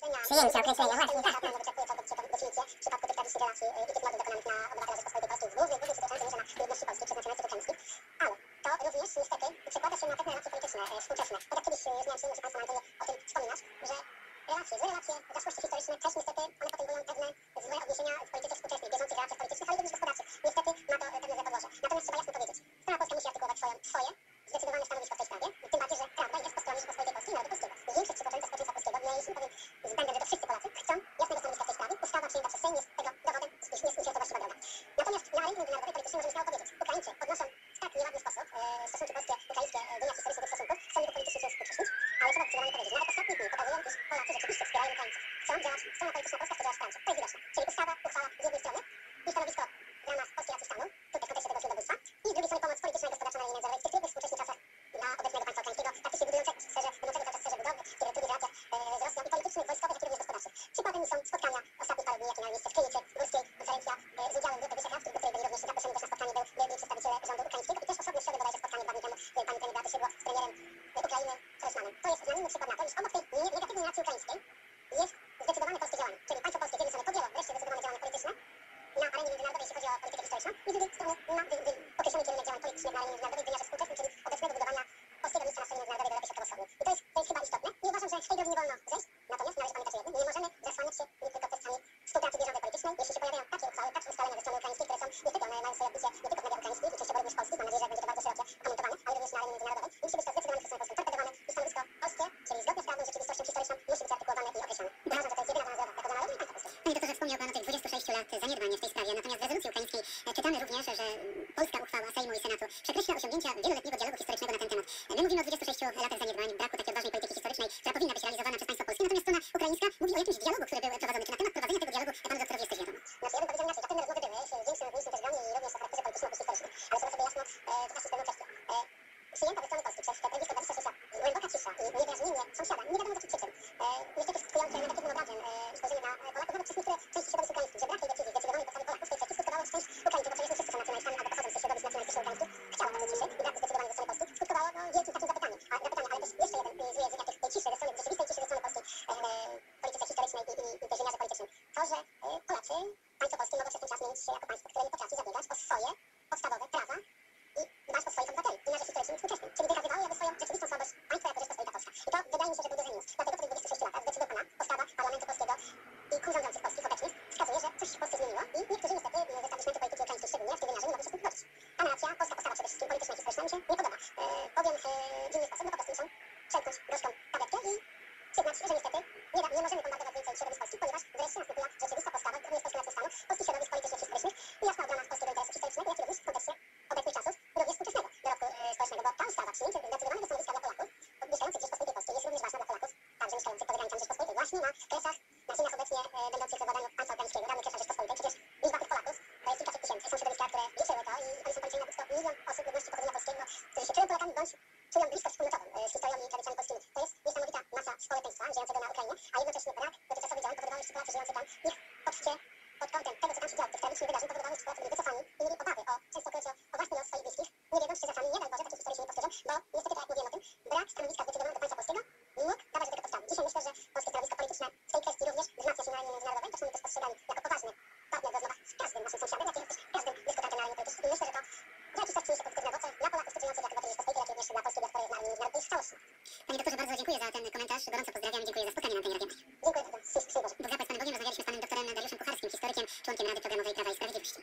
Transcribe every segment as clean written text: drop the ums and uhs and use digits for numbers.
Przyjęcie określenia, właśnie, tak. Nie wyczerpuje to definicję w przypadku tych tradycji, relacji i tych mordów dokonanych na obywatelach Rzeczypospolitej Polskiej z głównych budżet dotyczących mierza na ludności polskiej przeznaczonej cud ukraińskich. Ale to również niestety przekłada się na pewne relacje polityczne współczesne. Tak jak kiedyś, już nie wiem, czy Państwo mają o tym wspominać, że złe relacje zaszłości historyczne też niestety one potęgują pewne złe odniesienia w polityce współczesnej, bieżących relacjach politycznych, ale również gospodarczych. Niestety ma to pewne złe podłoże. Natomiast trzeba jasno powiedzieć, strona polska musi artykułować swoje zdecydowane stanowisko w tej sprawie, tym bardziej, że prawda jest po stronie Rzeczypospolitej Polskiej i narodu polskiego. Większość przytoczonego społeczeństwa polskiego, nie jestem pewien względem, że to wszyscy Polacy, chcą jasnego stanowiska w tej sprawie. Ustawa przyjęta przez Sejm jest tego dowodem, iż jest to właściwa droga. Natomiast na arenie międzynarodowej politycznej możemy śmiało powiedzieć, Ukraińcy podnoszą w tak nieładny sposób stosunki polskie-ukraińskie, wymiar historyczny tych stosunków, chcą niby politycznie się uczestniczyć, ale trzeba zdecydowanie powiedzieć, nawet ostatnie dni pokazują, iż Polacy rzeczywiście wspierają Ukraińców. Chcą działać, strona polityczna polska chce działać w froncie. To jest widoczne. Czyli uchwała z jednej strony i stanowisko w ramach polskiej racji stanu, tutaj w kontekście tego środowiska, i z drugiej strony pomoc polityczna i gospodarcza na linii międzynarodowej w tych trudnych współczesnych czasach dla obecnego państwa ukraińskiego, praktycznie budującego w sferze budowy, w sferze budowy, w trudnych relacjach z Rosją i politycznych, wojskowych, jak i również gospodarczych. Przykładem są spotkania ostatnich paru dni, jakie miały miejsce w Krynicy, górskiej, konferencja z udziałem Grupy Wyszehradzkiej, do której byli również zaproszeni też na spotkanie byli przedstawiciele rządu ukraińskiego i też osobno w środę bodajże spotkanie 2 dni temu pani premier Beaty Szydło z premierem Ukrainy Groysmanem. To jest znamienny przykład na to, iż obok tej negatywnej racji ukraińskiej jest zdecydowane polskie działanie, czyli państwo polskie z jednej strony podjęło wreszcie zdecydowane działanie polityczne na arenie międzynarodowej, jeśli chodzi o politykę historyczną, i z drugiej strony na określony kierunek działań politycznych na arenie międzynarodowej w wymiarze współczesnym, czyli obecnego budowania polskiego miejsca na scenie międzynarodowej w Europie Środkowo-Wschodniej. I to jest chyba istotne. I uważam, że z tej drogi nie wolno zejść. Natomiast należy pamiętać o jednym. Nie możemy zasłaniać się tylko kwestiami współpracy bieżącej politycznej. Jeśli się pojawiają takie uchwały, takie ustalenia ze strony ukraińskiej, które są niestety, one mają swoje odbicie nie tylko w mediach ukraińskich i częściowo również polskich. Mam nadzieję, że będzie to bardzo szerokie komentowane, ale również na arenie międzynarodowej. Musi być to zdecydowanie przez stronę polską torpedowane i stanowisko polskie, czyli zgodnie z prawdą, rzeczywistością historyczną, musi być artykułowane i określone. Uważam, że to jest jedyna droga jako dla narodu i państwa polskiego. Panie doktorze, wspomniał Pan o tych 26 lat zaniedbań w tej sprawie, natomiast w rezolucji ukraińskiej czytamy również, że polska uchwała Sejmu i Senatu przekreśla osiągnięcia wieloletniego dialogu historycznego na ten temat. My mówimy o 26 latach zaniedbań, braku takiej odważnej polityki historycznej, która powinna być realizowana przez państwo polskie, natomiast strona ukraińska mówi o jakimś dialogu, który był prowadzony. Czy na temat prowadzenia tego dialogu panu doktorowi jest coś wiadomo? Znaczy, ja bym powiedział inaczej, pewne rozmowy były w większym też gronie i również o charakterze politycznym oprócz historycznym, ale trzeba sobie jasno wyjaśnić pewną kwestię. Przyjęta ze strony Polski przez te blisko 26 lat głęboka cisza i niedrażnienie sąsiada, nie wiadomo z jakich przyczyn, niestety skutkujące negatywnym obrazem i spojrzeniem na Polaków, nawet przez niektóre części środowisk ukraińskich, że brak tej decyzji zdecydowanej po stronie Polaków w tej kwestii skutkowało, że część Ukraińców, bo przecież nie wszyscy są nacjonalistami albo pochodzą z tych środowisk nacjonalistycznych ukraińskich, chciała takiej ciszy i braku zdecydowania ze strony Polski, skutkowało wielkim takim zapytaniem. Ale też jeszcze jeden zły język tej ciszy, ze strony rzeczywistej ciszy ze strony polskiej polityce historycznej i też wymiarze politycznym. To, że Polacy, państwo polskie mogło przez ten czas mieć się jako państwo, które nie potrafi zabiegać o swoje podstawowe prawa i dbać o swoich obywateli i nasze historycznym współczesnym, czyli wykazywało jakby swoją rzeczywistą słabość państwa jako Rzeczpospolita Polska. I to wydaje mi się, że był duży minus. Dlatego po tych 26 latach zdecydowana postawa parlamentu polskiego i kół rządzących polskich obecnych wskazuje, że coś się w Polsce zmieniło i niektórzy niestety z establishmentu polityki ukraińskiej szczególnie w tym wymiarze nie mogą się z tym zgodzić. Ta narracja, polska postawa przede wszystkim polityczna i historyczna mi się nie podoba. Powiem w inny sposób, bo po prostu muszą przełknąć gorzką tabletkę i przyznać, że niestety nie możemy bombardować więcej środowisk polskich, ponieważ wreszcie nastąpiła rzeczywista postawa, to nie jest polska racja stanu, polskich środowisk politycznych i historycznych i jasna obrona polskiego interesu historycznego, jak i również w kontekście obecnych czasów i również współczesnego dorobku społecznego, bo ta ustawa przyjęcie zdecydowanego stanowiska dla Polaków mieszkających w Rzeczypospolitej Polskiej jest również ważna dla Polaków, także mieszkających poza granicami Rzeczypospolitej, właśnie na kresach, na ziemiach obecnie będących w badaniu państwa ukraińskiego, dawnych kresach Rzeczypospolitej. Przecież liczba tych Polaków to jest kilkaset tysięcy. Są środowiska, które liczyły to i oni są policzeni na blisko 1 milion osób ludności pochodzenia polskiego, którzy się czują Polakami bądź czują bliskość wspólnotową z historią i tradycjami polskimi. To jest niesamowita masa społeczeństwa żyjącego na Ukrainie, a jednocześnie brak dotychczasowych działań powodował, że Polacy żyjący tam, ich odczucie pod kątem tego, co tam się działo, tych tragicznych wydarzeń, powodowało, że Polacy byli wycofani i mieli obawy o częstokroć o własny los swoich bliskich, nie wiedząc, czy czasami, nie daj Boże, takie historie się nie powtórzą, bo niestety, tak jak mówiłem o tym, brak stanowiska zdecydowanego państwa polskiego mógł dawać do tego podstawy. Dzisiaj myślę, że polskie stanowisko polityczne w tej kwestii również wzmacnia się na arenie międzynarodowej, to są też postrzegani jako poważny partner w rozmowach z każdym naszym sąsiadem, jak i też każdym dyskutantem na arenie politycznej. I myślę, że to za jakiś czas przyniesie pozytywne owoce dla Polaków pracujących jako obywateli Rzeczypospolitej, jak i również dla polskiej diaspory na arenie międzynarodowej w całości. Panie doktorze, bardzo dziękuję za ten komentarz, gorąco pozdrawiam i dziękuję za spotkanie na antenie radiowej. Dziękuję bardzo. Szczęść Boże. Bóg zapłać Panu Bogiem, rozmawialiśmy z Panem doktorem Dariuszem Kucharskim, historykiem, członkiem Rady Programowej Prawa i Sprawiedliwości.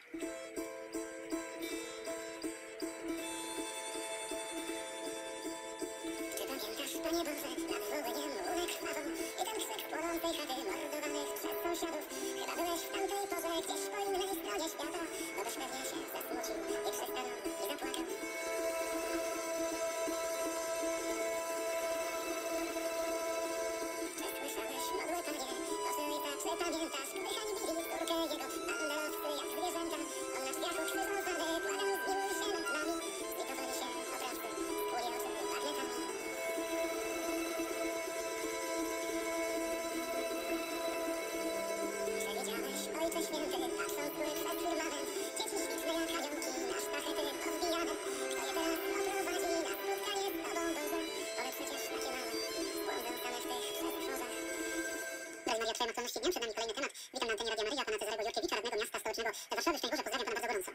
Czy pamiętasz, Panie Boże, nad Wołyniem łunę krwawą i ten krzyk płonącej chaty mordowanych przez sąsiadów? Chyba byłeś w tamtej porze gdzieś po innej stronie świata, bo byś pewnie się zasmucił i przestanął i zapłakał. Czy słyszałeś, modły Panie, o syna, czy pamiętasz, gdy hańbili córkę jego banderowcy jak zwierzęta? On nas aktualności dnia. Przed nami kolejny temat. Witam na antenie Radia Maryja pana Cezarego Jurkiewicza, radnego miasta stołecznego Warszawy. Szczęść Boże, pozdrawiam pana bardzo gorąco.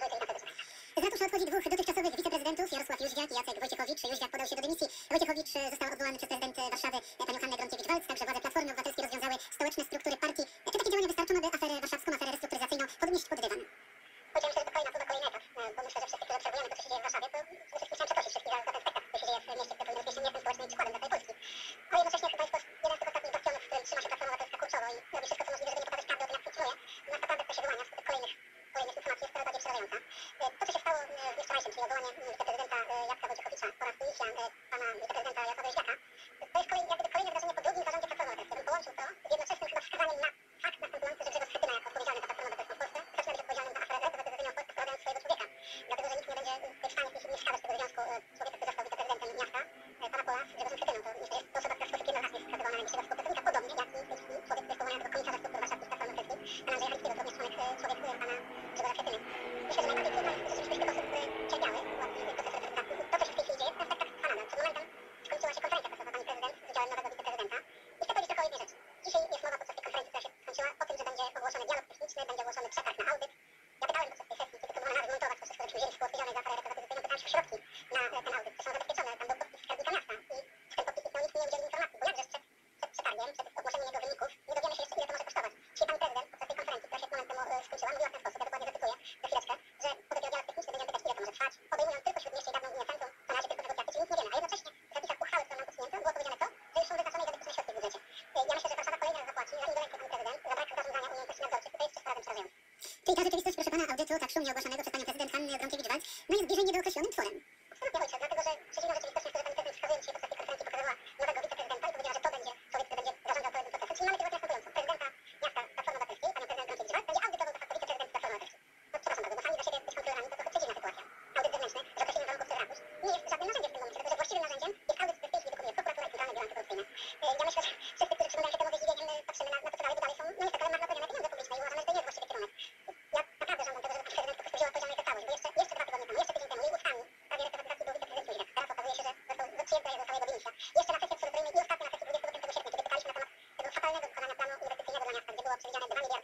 Z ratusza odchodzi dwóch dotychczasowych wiceprezydentów, Jarosław Jóźwiak i Jacek Wojciechowicz. Jóźwiak podał się do dymisji. Wojciechowicz został odwołany przez prezydent Warszawy panią Hannę Gronkiewicz-Waltz. Także władze Platformy Obywatelskiej rozwiązały stołeczne struktury partii. Czy takie działania wystarczą, aby aferę warszawską, aferę restrukturyzacyjną podnieść pod dywan? Powiedziałem, że to kolejna próba, kolejny etap, bo myślę, że wszyscy, którzy obserwujemy to, co się dzieje w Warszawie, to przede wszystkim chciałem przeprosić wszystkich za ten spektakl, który się dzieje w mieście, które powinno być mieście społecznym przykładem dla całej Polski. A jednocześnie chyba jest to jeden z tych ostatnich bastionów, w którym trzyma się Platforma Obywatelska kurczowo i robi wszystko, co możliwe, żeby nie pokazać prawdy o tym, jak funkcjonuje. Natomiast naprawdę kwestia wyłania z tych kolejnych informacji jest coraz bardziej przerażająca. To, co się stało w dniu wczorajszym, czyli odwołanie wiceprezydenta Jacka Wojciechowicza oraz dymisja pana wiceprezydenta Jarosława Jóźwiaka, to jest kolejne wydarzenie po drugim zarządzie Platformy Obywatelskiej. Ja bym połączył to z jednoczesnym chyba wskazaniem na fakt następujący, że Grzegorz Schetyna jako odpowiedzialny za Platformę Obywatelską w Polsce zaczyna być odpowiedzialnym za aferę reprywatyzacyjną w Polsce, wprowadzając swojego człowieka. Dlatego, że nikt nie będzie w stanie nie wskazać tego związku człowieka, który został wiceprezydentem miasta, pana Pola, z Grzegorzem Schetyną. To myślę, że jest to osoba, która w sposób jednoznaczny jest wskazywana na najbliższego współpracownika, podobnie jak i w tej chwili człowiek, który jest powołany do komisarza struktur warszawskich Platformy Obywatelskiej, pana Andrzeja Halickiego, to również człowiek pana Grzegorza Schetyny. Myślę, że najbardziej trudno jest rzeczywiście tych osób, które cierpiały w procesie reprezentacji. To, co się w tej chwili dzieje, ten spektakl trwa nadal. Przed momentem skończyła się konferencja prasowa pani prezydent z udziałem nowego wiceprezydenta. I chcę powiedzieć tylko o jednej rzeczy. Dzisiaj jest mowa podczas tej konferencji, która się skończyła, o tym, że będzie ogłoszony dialog techniczny, będzie ogłoszony przetarg na audyt. Ja pytałem podczas tej sesji, kiedy próbowano wymontować to wszystko, żebyśmy wzięli współodpowiedzialność za aferę reprywatyzacyjną, pytałem się o środki na ten audyt, czy są zabezpieczone, tam był podpis skarbnika miasta i w ten podpis nikt nie udzielił informacji, bo jakże przed przetargiem, przed ogłoszeniem jego wyników, nie dowiemy się jeszcze, ile to może kosztować. Dzisiaj pani prezydent podczas tej konferencji, która się moment temu skończyła, mówiła w ten sposób, ja dokładnie zacytuję za chwileczkę, że po takiego dialog techniczny będziemy pytać, ile to może trwać, obejmując tylko Śródmieście i dawną linię centrum, to na razie tylko negocjacje, czyli nic nie wiemy, a jednocześnie w zapisach uchwały, którą nam posunięto, było powiedziane to, że już są wyznaczone i zabezpieczone środki w budżecie. Ja myślę, że Warszawa kolejny raz zapłaci, zanim doleci pani prezydent, za brak zarządzania umiejętności nadzorczych, to jest wszystko razem przerażające. Czyli ta rzeczywistość, proszę pana, audytu tak szumnie ogłoszonego przez panią prezydent Hannę Gronkiewicz-Waltz, no jest bliżej niedookreślonym tworem. Absolutnie ojcze, dlatego że przeciwną rzeczywistością, którą pani prezydent wskazuje dzisiaj podczas tej konferencji, pokazała nowego wiceprezydenta i powiedziała, że to będzie człowiek, który będzie zarządzał całym tym procesem. Czyli mamy sytuację następującą. Prezydenta miasta Platformy Obywatelskiej, panią prezydent Gronkiewicz-Waltz, będzie audytował de facto wiceprezydent Platformy Obywatelskiej. No przepraszam bardzo, bo sami dla siebie być kontrolerami to trochę przedziwna sytuacja. Audyt zewnętrzny z określeniem warunków przez ratusz nie jest żadnym narzędziem w tym momencie, dlatego że właściwym narzędziem jest audyt, który w tej chwili wykonuje prokuratura i Centralne Biuro Antykorupcyjne. Ja myślę, że wszyscy, którzy przyglądają się temu ze zdziwieniem, patrzymy na to, co dalej, bo dalej są, no niestety, marnotrawione pieniądze publiczne i uważamy, że to nie jest właściwy kierunek. Ja naprawdę żądam tego, żeby pan prezydent po prostu wziął odpowiedzialność za całość, bo jeszcze 2 tygodnie temu, jeszcze tydzień temu, jej ustami sprawie reprywatyzacji był wiceprezydent Jóźwiak. Teraz okazuje się, że został przyjęta jego dymisja. Jeszcze na sesji absolutoryjnej i ostatnio na sesji 25 sierpnia, kiedy pytaliśmy na temat tego fatalnego wykonania planu inwestycyjnego dla miasta, gdzie było przewidziane 2 miliardy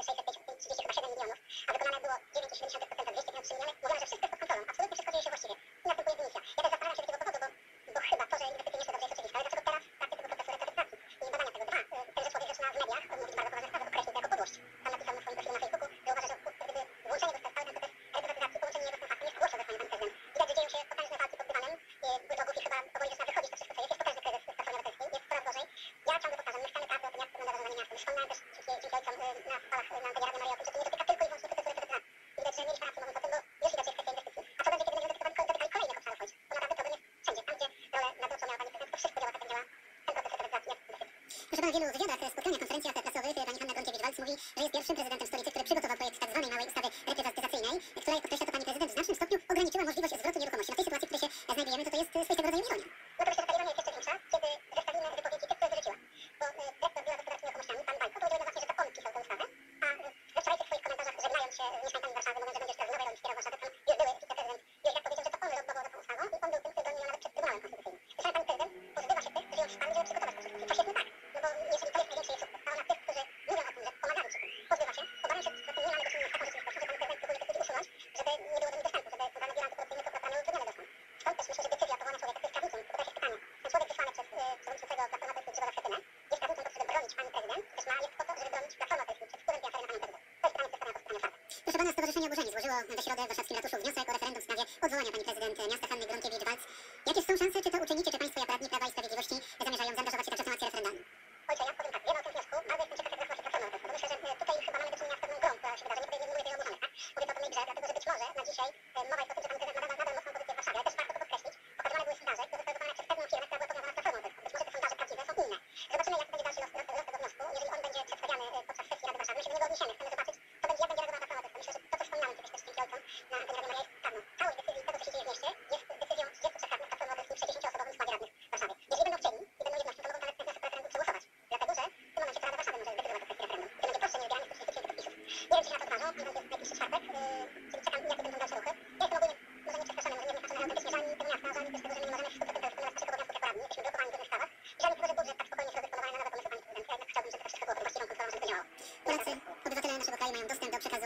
637 milionów, a wykonane było 9,7%, 253 miliony, mówiono, że wszystko jest pod kontrolą, absolutnie wszystko dzieje się właściwie. I następuje dymisja. Ja też zastanawiam się z takiego powodu, bo chyba to, że inwestycje nie są dobrze jest oczywiste, ale dlaczego teraz w trakcie tego procesu reprywatyzacji i badania tego ten, że człowiek zaczyna w mediach mówić bardzo poważne sprawy, określił to jako podłość. Pan napisał na swoim profilu na Facebooku, że uważa, że gdyby włączenie go w cały ten proces reprywatyzacji, połączenie jego z tym faktem jest gorsze ze strony pani prezydent. Widać, że dzieją się potężne walki pod dywanem, wrogów i chyba powoli zaczyna wychodzić to wszystko, co jest potężny kryzys w Platformie Obywatelskiej, jest coraz gorzej. Ja ciągle powtarzam, my chcemy prawdy o tym, jak wygląda zarządzanie miastem. Wspomniałem też dzięki ojcom na falach na antenie Radia Maryja o tym, że to nie dotyka tylko i wyłącznie procesu reprywatyzacji. I widać, że mieliśmy rację mówiąc o tym, bo już widać, że jest kwestia inwestycji. A co będzie, kiedy będziemy dotykali kolejnych obszarów ojców? Bo naprawdę problem jest wszędzie. Tam, gdzie rolę nadzorczą miała pani prezydent, to wszystko działa tak, jak działa ten proces reprywatyzacji jak inwestycji. Proszę pana, w wielu wywiadach, spotkaniach, konferencjach prasowych pani Hanna Gronkiewicz-Waltz mówi, że jest pierwszym prezydentem stolicy, który przygotował projekt tzw. małej ustawy reprywatyzacyjnej, która, jak podkreśla to pani prezydent, w znacznym stopniu ograniczyła możliwość zwrotu nieruchomości. No w tej sytuacji, w której się znajdujemy, to jest swojego rodzaju ironia. No to myślę, że ta ironia jest jeszcze większa, kiedy zestawimy wypowiedzi tych, które wyrzuciła. Bo dyrektor Biura Gospodarki Nieruchomościami, pan Bajko, powiedział jednoznacznie, że to on pisał tę ustawę, a we wczorajszych swoich komentarzach, żegnając się z mieszkańcami Warszawy, mówiąc, że będzie teraz nowej roli wspierał Warszawę, tam już były wiceprezydent Jóźwiak powiedział, że to on lobbował za tą ustawą i on był tym, który bronił ją nawet przed Trybunałem Konstytucyjnym. I sami pani prezydent pozbywa się tych, którzy ją wsparli, żeby przygotować to wszystko. I coś jest nie tak, no bo jeżeli to jest największy jej sukces, a ona tych, którzy mówią o tym, że pomagali przy tym, pozbywa się, obawiam się, że to nie ma do czynienia z taką rzeczywistością, że pan prezydent próbuje te kwestie usunąć, żeby nie było do nich dostępu, żeby Centralne Biuro Antykorupcyjne prokuratura miały utrudniony dostęp. Stąd też myślę, że decyzja powołania człowieka, który jest prawnikiem, to też jest pytanie. Ten człowiek wysłany przez przewodniczącego Platformy Obywatelskiej Grzegorza Schetynę jest prawnikiem po to, żeby bronić pani prezydent, też jest po to, żeby bronić Platformę Obywatelską przed wpływem tej afery na panią prezydent. To jest pytanie, które stawiam po stronie otwarte. Proszę pana, Stowarzyszenie Oburzeni złożyło we środę w warszawskim ratuszu wniosek o referendum w sprawie odwołania pani prezydent miasta Hanny Gronkiewicz-Waltz. Jakie są szanse, czy to uczynicie, czy państwo jako radni Prawa i Sprawiedliwości zamierzają zaangażować się także w akcję referendalną? Ojcze, ja powiem tak, wiemy o tym wniosku, bardzo jestem ciekaw, jak zachowała się Platforma Obywatelska, bo myślę, że tutaj chyba mamy do czynienia z pewną grą, która się wydarzy. Nie mówię tutaj o oburzonych, tak? Mówię to o pewnej grze, dlatego że być może na dzisiaj mowa jest o tym, że pan prezydent ma nadal mocną pozycję w Warszawie, ale też warto to podkreślić, pokazywane były sondaże, które zostały wykonane przez pewną firmę, która była powiązana z Platformą Obywatelską. Być może te sondaże prawdziwe są inne. Zobaczymy, jak będzie dalszy los tego wniosku. Jeżeli on będzie przedstawiany podczas sesji Rady Warszawy, my się do niego odniesiemy, chcemy zobaczyć, jak będzie reagowała Platforma Obywatelska. Myślę, że to, co wspomniałem kiedyś też dzięki ojcom na antenie Radia Maryja, jest prawdą. Całość decyzji tego, co się dzieje w mieście, jest decyzją 33 radnych Platformy Obywatelskiej przy 10-osobowym składzie radnych w Warszawie. Jeżeli będą chcieli i będą jednością, to mogą nawet ten wniosek o referendum przegłosować. Dlatego, że w tym momencie to Rada Warszawy może zdecydować o kwestii referendum. I to będzie prostsze niż zbieranie 130 000 podpisów. Nie wiem, czy się na to odważą, ponieważ jest najbliższy czwartek, czyli czekam, jakie będą dalsze ruchy. Ja jestem ogólnie może nie przestraszony, może nie naznaczony, ale faktycznie żal mi tego miasta, żal mi też tego, że nie możemy w 100% pełnić naszych obowiązków jako radni, jesteśmy blokowani w różnych sprawach. I żal mi tego, że budżet tak spokojnie jest rozdysponowany na nowe pomysły pani prezydent. Ja jednak chciałbym, żeby to wszystko było pod właściwą kontrolą, żeby to działało.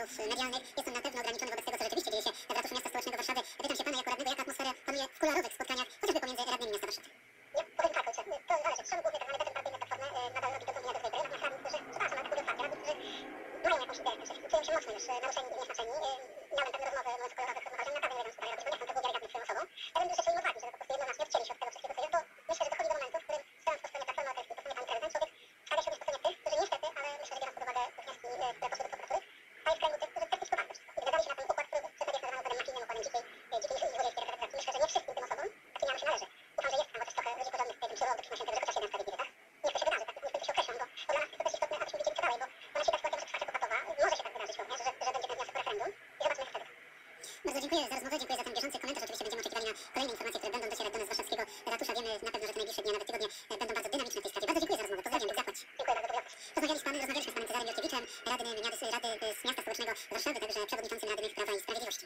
medialnych jest on na pewno ograniczony wobec tego, co rzeczywiście dzieje się w ratuszu miasta stołecznego Warszawy. Pytam się pana jako radnego, jaka atmosfera panuje w kuluarowych spotkaniach, chociażby pomiędzy radnymi miasta Warszawy. Ja powiem tak, ojcze, to zależy. Szanowny główny tak zwany bezpartyjny Platformy nadal robi to, co zmienia do tej pory. Natomiast radni, którzy, przepraszam, ale tak mówię otwarcie, radni, którzy mają jakąś ideę, którzy czują się mocno już naruszeni i niesmaczeni. Miałem pewne rozmowy mówiąc o kolorowych macharzach, naprawdę nie wiem, co tutaj robić, bo nie chcę tego wiarygodnych swoją osobą. Ja bym życzę im odwagi, żeby po prostu jednoznacznie odcięli się od tego wszystkiego, co jest, bo myślę, że dochodzi do momentu, w którym stojąc po stronie Platformy Obywatelskiej, po stronie pani prezydent, człowiek stawia się po stronie tych, którzy niestety, ale myślę, że biorąc pod uwagę wnioski, które poszły do prokuratury, stają w kręgu tych, którzy praktycznie poparli to wszystko. I zgadzali się na ten układ, który przez media jest nazywany układem mafijnym, układem dzikiej i złodziejskiej reprywatyzacji. Myślę, że nie wszystkim tym osobom takie miano się należy. Ufam, że jest tam chociaż trochę ludzi porządnych w tym przyrodzie, którzy się tego, że ktoś jeden sprawiedliwy, tak? Niech to się wydarzy, tak? Niech to się określą, bo dla nas jest to też istotne, abyśmy wiedzieli co dalej, bo ona się ta sytuacja może trwać opłatowa. Może się tak wydarzyć również, że będzie ten wniosek o referendum i zobaczmy jak wtedy. Bardzo dziękuję za rozmowę, dziękuję za ten bieżący komentarz. Oczywiście będziemy oczekiwali na kolejne informacje, które będą docierać do nas z warszawskiego ratusza. Wiemy na pewno, że te najbliższe dni, a nawet tygodnie będą bardzo dynamiczne w tej sprawie. Bardzo dziękuję za rozmowę. Pozdrawiam, Bóg zapłać. Dziękuję bardzo, dobry. Rozmawialiśmy z panem Cezarym Jurkiewiczem, radnym Rady z Miasta Stołecznego Warszawy, także przewodniczącym radnych Prawa i Sprawiedliwości.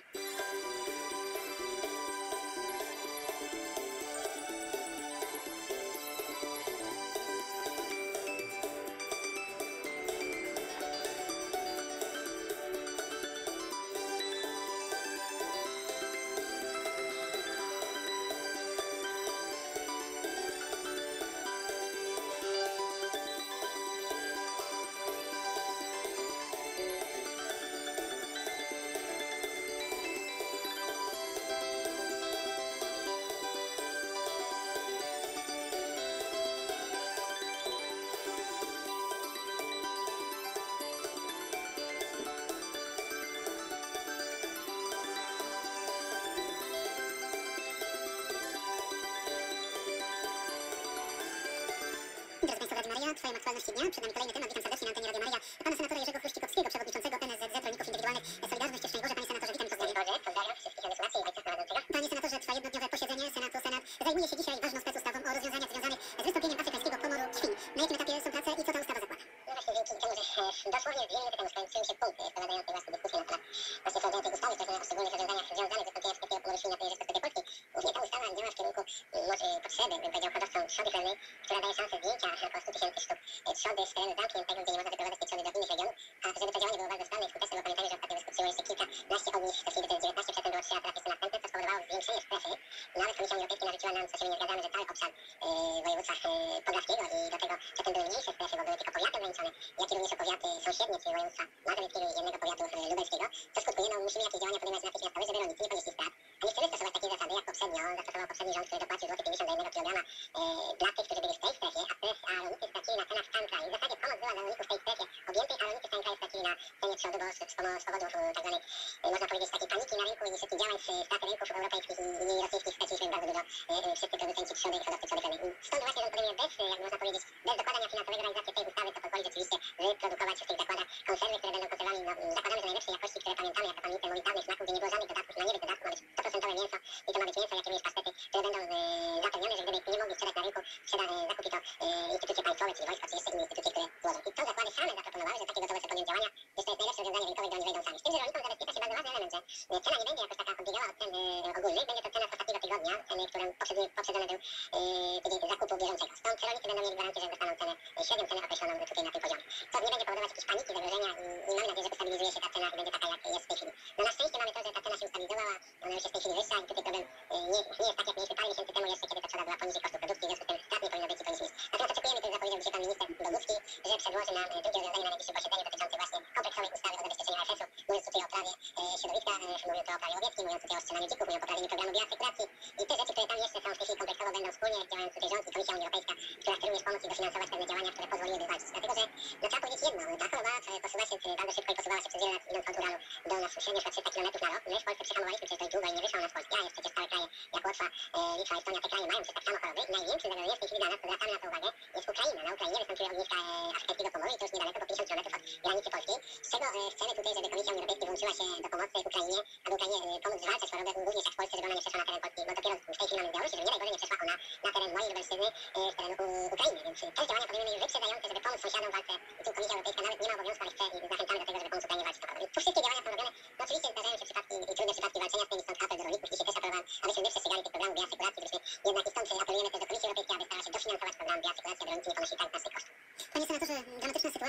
Drodzy Państwo, Radio Maryja, trwają aktualności dnia. Przed nami kolejny temat. Witam serdecznie na antenie Radio Maryja pana senatora Jerzego Chruścikowskiego, przewodniczącego NSZZ Rolników Indywidualnych Solidarność. Szczęść Boże, panie senatorze, witam i pozdrawiam. Pozdrawiam wszystkich radnych i ojca prowadzącego. Panie senatorze, trwa jednodniowe posiedzenie Senatu. Senat zajmuje się dzisiaj ważną specustawą o rozwiązaniach związanych z wystąpieniem afrykańskiego pomoru świń. Na jakim etapie są prace i co ta ustawa zakłada? No właśnie dzięki temu, że dosłownie 2 minuty temu skończyły się punkty wprowadzające właśnie dyskusję na temat właśnie wprowadzenia tej ustawy, które o szczególnych rozwiązaniach związanych z wystąpieniem afrykańskiego pomoru świń na terenie Rzeczypospolitej Polskiej. Głównie ta ustawa działa w kierunku może potrzeby, bym powiedział, hodowcom trzody chlewnej, która daje szansę zdjęcia około 100 000 sztuk trzody z terenu zamkniętego, gdzie nie można wyprowadzać tej trzody do innych regionów, a żeby to działanie było bardzo sprawne i skuteczne, bo pamiętajmy, że ostatnio wystarczyło jeszcze kilkanaście ognisk, w tej chwili to jest 19, przedtem było 3, a teraz jest to następne, co spowodowało zwiększenie strefy. Nawet Komisja Europejska narzuciła nam, co się nie zgadzamy, że cały obszar województwa podlaskiego i do tego przedtem były mniejsze strefy, bo były tylko powiaty ograniczone, jak i również powiaty sąsiednie, czyli województwa mazowieckiego i jednego powiatu lubelskiego, co skutkuje, no musimy jakieś działania podejmować natychmiastowe, żeby rolnicy nie ponieśli strat. A nie chcemy stosować takiej zasady, jak poprzednio zastosował poprzedni rząd, który dopłacił złoty 50 do 1 kilograma dla tych, którzy byli w tej strefie, a rolnicy stracili na cenach w całym kraju. W zasadzie pomoc była dla rolników w tej strefie objętej, a rolnicy w całym kraju stracili na cenie trzody, bo z powodów tak zwanej, można powiedzieć, takiej paniki na rynku i niestety działań z straty rynków europejskich i rosyjskich straciliśmy bardzo dużo wszyscy producenci trzody i hodowcy trzody chlewnej. Stąd właśnie rząd podejmuje bez, jak można powiedzieć, bez dokładania finansowego realizację tej ustawy, co pozwoli rzeczywiście wyprodukować w tych zakładach konserwy, które będą konserwami, no, zakładamy, że najlepszej jakości, które pamiętamy, jak to pan minister mówi, dawnych smaków, gdzie nie było żadnych dodatków, ma nie być dodatków, ma być 100% mięso i to ma być mięso, jak również pasztety, które będą zapewnione, że gdyby nie mogli sprzedać na rynku, zakupi to instytucje państwowe, czyli wojsko, czy jeszcze inne instytucje, które złożą. I to zakłady same zaproponowały, że takie gotowe są podjąć działania, że to jest najlepsze rozwiązanie rynkowe, gdzie oni wejdą sami. Z tym, że rolnikom zabezpiecza się bardzo ważny element, że cena nie będzie jakoś taka odbiegała od cen ogólnych, będzie to cena z ostatniego tygodnia, ceny, którą poprzedzony był tydzień zakupu bieżącego. Stąd rolnicy będą mieli gwarancję, że dostaną cenę, średnią cenę określoną tutaj na tym poziomie. To nie będzie powodować jakiejś paniki, zagrożenia i mamy nadzieję, że ustabilizuje się ta cena i będzie taka, jak jest w tej chwili. No na szczęście mamy to, że ta cena się ustabilizowała, ona już jest w tej chwili wyższa i tutaj problem nie jest tak, jak mieliśmy parę miesięcy temu jeszcze, kiedy ta trzeba była poniżej kosztów produkcji, w związku z tym strat nie powinno być i powinniśmy mieć. Natomiast oczekujemy, który zapowiedział dzisiaj pan minister Bogucki, że przedłoży nam drugie rozwiązanie na najbliższym posiedzeniu dotyczące właśnie kompleksowej ustawy o zabezpieczeniu AFS-u. Mówiąc tutaj o prawie środowiska, mówię tu o prawie łowieckim, mówiąc tutaj o strzelaniu dzików, mówię o poprawieniu programu bioasekuracji i te rzeczy, które tam jeszcze są w tej chwili kompleksowo będą wspólnie, działając tutaj rząd i Komisja Unii Europejska, która chce również pomóc i dofinansować pewne działania, które pozwoliłyby walczyć. Dlatego, że no, trzeba powiedzieć jedno, ta choroba posuwa się bardzo szybko i posuwała się przez wiele lat, idąc od Uralu do nas średnio 300 km na rok. My w Polsce przehamowaliśmy przecież dość długo i nie wyszło na nas Polski, a jest przecież całe kraje, jak Łotwa, Litwa, Estonia, te kraje mają przecież tak samo choroby i największym zagrożeniem w tej chwili dla nas, to zwracamy na to uwagę, jest Ukraina. Na Ukrainie wystąpiły ogniska afrykańskiego pomoru i to już niedaleko, po 50 km od granicy polskiej, z czego chcemy tutaj, żeby Komisja Unii Europejska włączyła się do pomocy Ukrainie, aby Ukrainie pomóc zwalczać chorobę również jak w Polsce, żeby ona nie przeszła na teren Polski, bo dopiero w tej chwili mamy Białorusi, żeby nie daj Boże nie przeszła ona na teren mojej Lubelszczyzny, z terenu Ukrainy, więc też działania podejmiemy już wyprzedzające, żeby pomóc sąsiadom w walce i tu Komisja Europejska nawet nie ma obowiązku, ale chce i zachęcamy do tego, żeby pomóc Ukrainie walczyć z tą chorobą. Tu wszystkie działania są robione, no oczywiście zdarzają się przypadki i trudne przypadki walczenia z tymi, stąd apel do rolników, dzisiaj też apelowałem, abyśmy my przestrzegali tych programów bioasekuracji, żebyśmy jednak i stąd apelujemy też do Komisji Europejskiej, aby starała się dofinansować program bioasekuracji, aby rolnicy nie ponosili tak naszych kosztów. Panie senatorze, dramatyczna sytuacja, jeżeli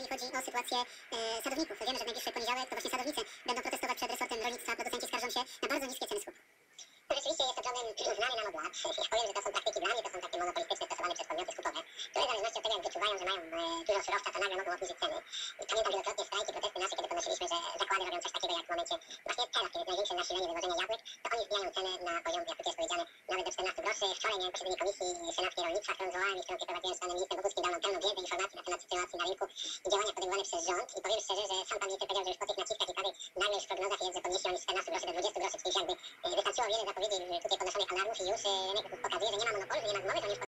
chodzi o sytuację sadowników. Wiemy, że w najbliższy poniedziałek to właśnie sadownicy będą protestować przed resortem rolnictwa. Producenci skarżą się na bardzo niskie ceny skupu. No rzeczywiście jest to problem znany nam od lat. Ja powiem, że to są praktyki dla mnie, to są takie monopolistyczne stosowane przez podmioty skupowe, które w zależności od tego, jak wyczuwają, że mają dużo surowca, to nagle mogą obniżyć ceny. I pamiętam wielokrotnie strajki, protesty nasze, kiedy podnosiliśmy, że zakłady robią coś takiego, jak w momencie właśnie teraz, kiedy jest największe nasilenie wywożenia jabłek, to oni zbijają cenę na poziom, jak tu jest powiedziane, nawet do 14 groszy. Wczoraj miałem posiedzenie Komisji Senackiej Rolnictwa, którą zwołałem i którą przeprowadziłem z panem ministrem Boguskim, dał nam pełną wiedzę, informacji na temat sytuacji na rynku i działania podejmowane przez rząd. I powiem szczerze, że sam pan minister powiedział, że już po tych naciskach i tak nagle już w prognozach jest, że podniesie oni z 14 groszy do 20 groszy, czyli jakby wystarczyło wiele zapowiedzi tutaj podnoszonych alarmów i już rynek pokazuje, że nie ma monopolu, że nie ma zmowy, że oni już